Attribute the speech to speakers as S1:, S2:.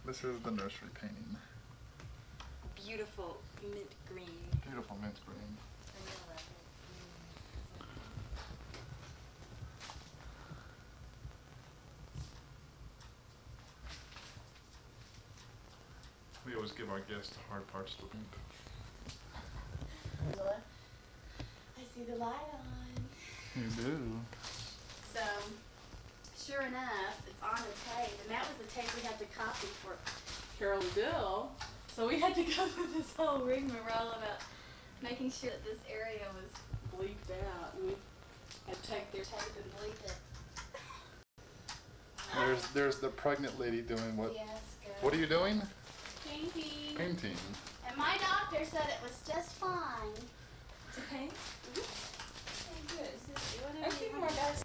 S1: This is the nursery painting.
S2: Beautiful mint green.
S1: Beautiful mint green. We always give our guests the hard parts to paint.
S2: I see the light on.
S1: You do.
S2: So, sure enough, it's on the tape, and that was the tape we had to copy for Carol and Bill. So we had to go through this whole rigmarole about making sure that this area was bleeped out, and we had to take their tape and bleep it.
S1: There's the pregnant lady doing what?
S2: Yes, good.
S1: What are you doing?
S2: Painting.
S1: Painting.
S2: And my doctor said it was just fine.
S3: To paint?
S2: Mm-hmm. Good.
S3: I keep more guys.